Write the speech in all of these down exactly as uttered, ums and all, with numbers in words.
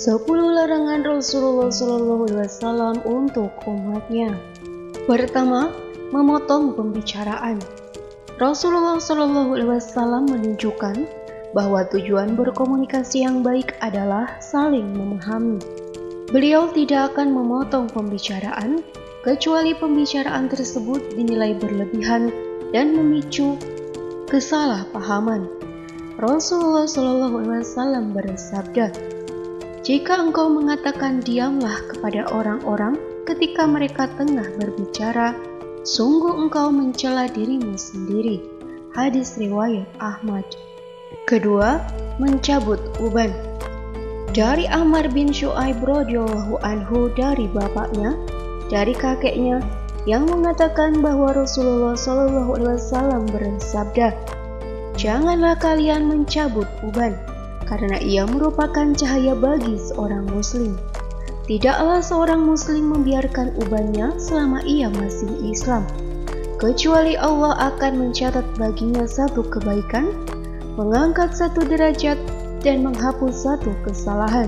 Sepuluh larangan Rasulullah shallallahu alaihi wasallam untuk umatnya. Pertama, memotong pembicaraan. Rasulullah shallallahu alaihi wasallam menunjukkan bahwa tujuan berkomunikasi yang baik adalah saling memahami. Beliau tidak akan memotong pembicaraan kecuali pembicaraan tersebut dinilai berlebihan dan memicu kesalahpahaman. Rasulullah shallallahu alaihi wasallam bersabda, "Jika engkau mengatakan diamlah kepada orang-orang ketika mereka tengah berbicara, sungguh engkau mencela dirimu sendiri." Hadis riwayat Ahmad. Kedua, mencabut uban. Dari Ammar bin Syu'aib radhiyallahu anhu dari bapaknya, dari kakeknya, yang mengatakan bahwa Rasulullah shallallahu alaihi wasallam bersabda, "Janganlah kalian mencabut uban, karena ia merupakan cahaya bagi seorang muslim. Tidaklah seorang muslim membiarkan ubannya selama ia masih Islam, kecuali Allah akan mencatat baginya satu kebaikan, mengangkat satu derajat, dan menghapus satu kesalahan."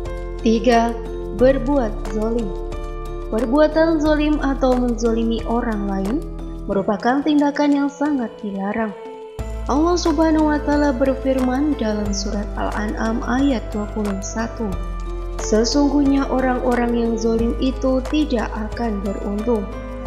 Tiga, berbuat zalim. Perbuatan zalim atau menzalimi orang lain merupakan tindakan yang sangat dilarang. Allah Subhanahu wa Ta'ala berfirman dalam surat Al-An'am ayat dua puluh satu, "Sesungguhnya orang-orang yang zalim itu tidak akan beruntung."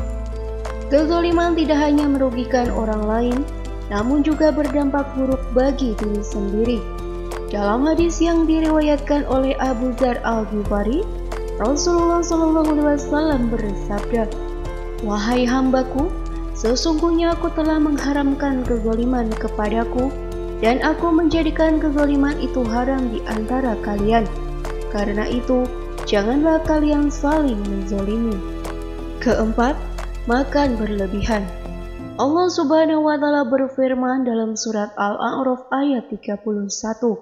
Kezaliman tidak hanya merugikan orang lain, namun juga berdampak buruk bagi diri sendiri. Dalam hadis yang diriwayatkan oleh Abu Dzar Al-Ghifari, Rasulullah shallallahu alaihi wasallam bersabda, "Wahai hambaku, sesungguhnya aku telah mengharamkan kezaliman kepadaku, dan aku menjadikan kezaliman itu haram di antara kalian. Karena itu, janganlah kalian saling menzalimi." Keempat, makan berlebihan. Allah Subhanahu wa Ta'ala berfirman dalam surat Al-A'raf ayat tiga puluh satu,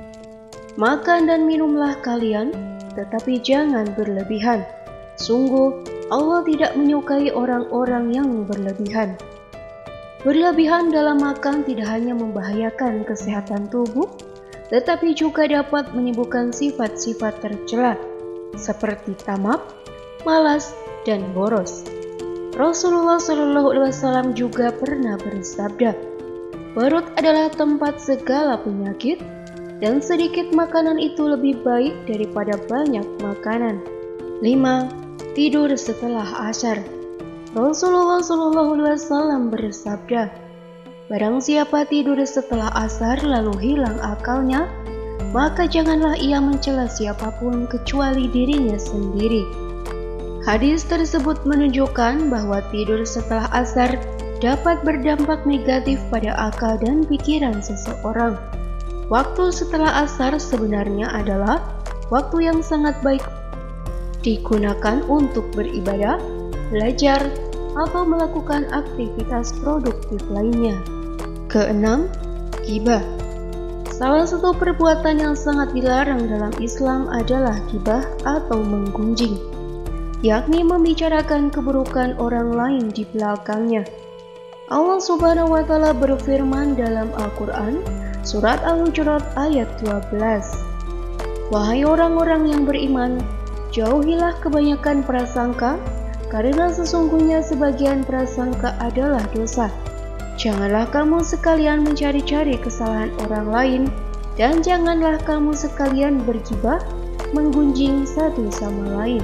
"Makan dan minumlah kalian, tetapi jangan berlebihan. Sungguh, Allah tidak menyukai orang-orang yang berlebihan." Berlebihan dalam makan tidak hanya membahayakan kesehatan tubuh, tetapi juga dapat menimbulkan sifat-sifat tercela, seperti tamak, malas, dan boros. Rasulullah shallallahu alaihi wasallam juga pernah bersabda, "Perut adalah tempat segala penyakit, dan sedikit makanan itu lebih baik daripada banyak makanan." Lima, tidur setelah asar. Rasulullah shallallahu alaihi wasallam bersabda, "Barang siapa tidur setelah asar lalu hilang akalnya, maka janganlah ia mencela siapapun kecuali dirinya sendiri." Hadis tersebut menunjukkan bahwa tidur setelah asar dapat berdampak negatif pada akal dan pikiran seseorang. Waktu setelah asar sebenarnya adalah waktu yang sangat baik digunakan untuk beribadah, belajar, atau melakukan aktivitas produktif lainnya. Keenam, ghibah. Salah satu perbuatan yang sangat dilarang dalam Islam adalah ghibah atau menggunjing, yakni membicarakan keburukan orang lain di belakangnya. Allah Subhanahu wa Ta'ala berfirman dalam Al-Quran, surat Al-Hujurat ayat dua belas, "Wahai orang-orang yang beriman, jauhilah kebanyakan prasangka, karena sesungguhnya sebagian prasangka adalah dosa. Janganlah kamu sekalian mencari-cari kesalahan orang lain, dan janganlah kamu sekalian berghibah, menggunjing satu sama lain."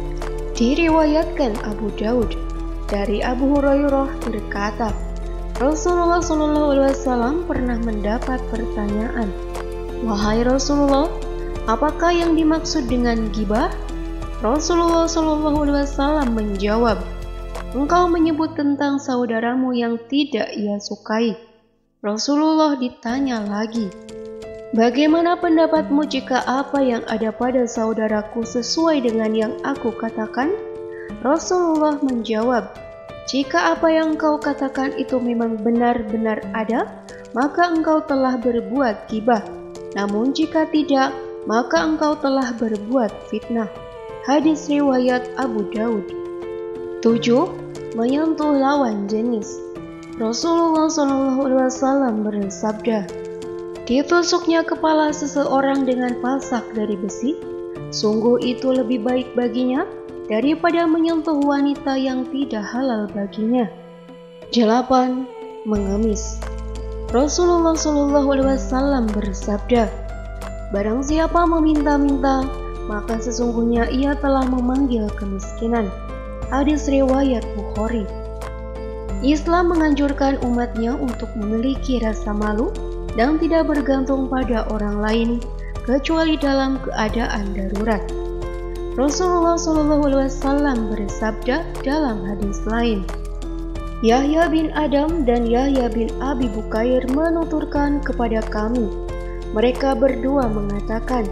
Diriwayatkan Abu Daud dari Abu Hurairah berkata, Rasulullah shallallahu alaihi wasallam pernah mendapat pertanyaan, "Wahai Rasulullah, apakah yang dimaksud dengan ghibah?" Rasulullah shallallahu alaihi wasallam menjawab, "Engkau menyebut tentang saudaramu yang tidak ia sukai." Rasulullah ditanya lagi, "Bagaimana pendapatmu jika apa yang ada pada saudaraku sesuai dengan yang aku katakan?" Rasulullah menjawab, "Jika apa yang engkau katakan itu memang benar-benar ada, maka engkau telah berbuat ghibah. Namun jika tidak, maka engkau telah berbuat fitnah." Hadis riwayat Abu Daud. Tujuh, menyentuh lawan jenis. Rasulullah shallallahu alaihi wasallam bersabda, "Ditusuknya kepala seseorang dengan pasak dari besi Sungguh itu lebih baik baginya daripada menyentuh wanita yang tidak halal baginya. Delapan. Mengemis. Rasulullah Shallallahu Alaihi Wasallam bersabda, barang siapa meminta-minta, maka sesungguhnya ia telah memanggil kemiskinan. Hadis riwayat Bukhari. Islam menganjurkan umatnya untuk memiliki rasa malu dan tidak bergantung pada orang lain kecuali dalam keadaan darurat. Rasulullah Shallallahu Alaihi Wasallam bersabda dalam hadis lain, Yahya bin Adam dan Yahya bin Abi Bukair menuturkan kepada kami, mereka berdua mengatakan,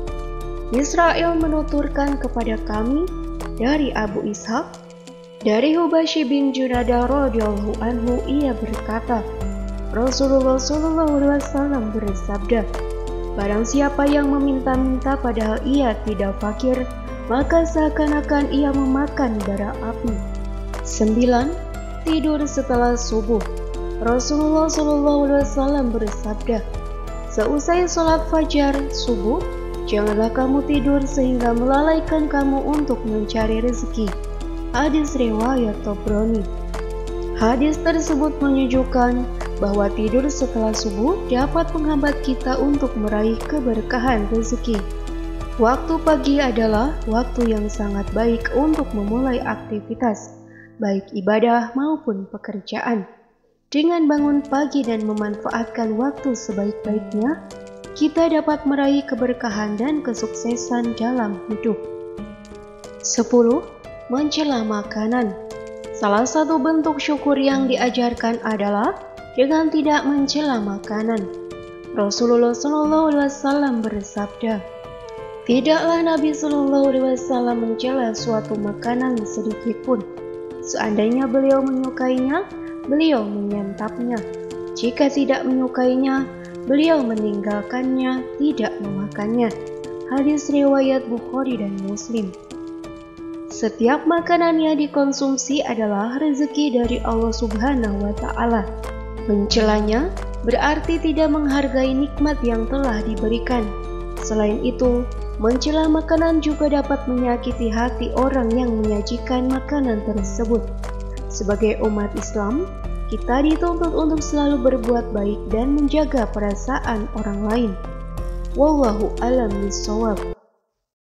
Israel menuturkan kepada kami dari Abu Ishaq, dari Hubashi bin Junadah radhiyallahu anhu, ia berkata, Rasulullah Shallallahu Alaihi Wasallam bersabda, barang siapa yang meminta-minta padahal ia tidak fakir, maka seakan-akan ia memakan bara api. Sembilan. Tidur setelah subuh. Rasulullah Shallallahu Alaihi Wasallam bersabda, seusai sholat fajar subuh, janganlah kamu tidur sehingga melalaikan kamu untuk mencari rezeki. Hadis riwayat Tabrani. Hadis tersebut menunjukkan bahwa tidur setelah subuh dapat menghambat kita untuk meraih keberkahan rezeki. Waktu pagi adalah waktu yang sangat baik untuk memulai aktivitas, baik ibadah maupun pekerjaan. Dengan bangun pagi dan memanfaatkan waktu sebaik-baiknya, kita dapat meraih keberkahan dan kesuksesan dalam hidup. Sepuluh. Mencela makanan. Salah satu bentuk syukur yang diajarkan adalah dengan tidak mencela makanan. Rasulullah Shallallahu Alaihi Wasallam bersabda, tidaklah Nabi Shallallahu Alaihi Wasallam mencela suatu makanan sedikit pun. Seandainya beliau menyukainya, beliau menyantapnya. Jika tidak menyukainya, beliau meninggalkannya, tidak memakannya. Hadis riwayat Bukhari dan Muslim. Setiap makanan yang dikonsumsi adalah rezeki dari Allah Subhanahu wa Ta'ala. Mencelanya berarti tidak menghargai nikmat yang telah diberikan. Selain itu, mencela makanan juga dapat menyakiti hati orang yang menyajikan makanan tersebut. Sebagai umat Islam, kita dituntut untuk selalu berbuat baik dan menjaga perasaan orang lain. Wallahu a'lam bishawab.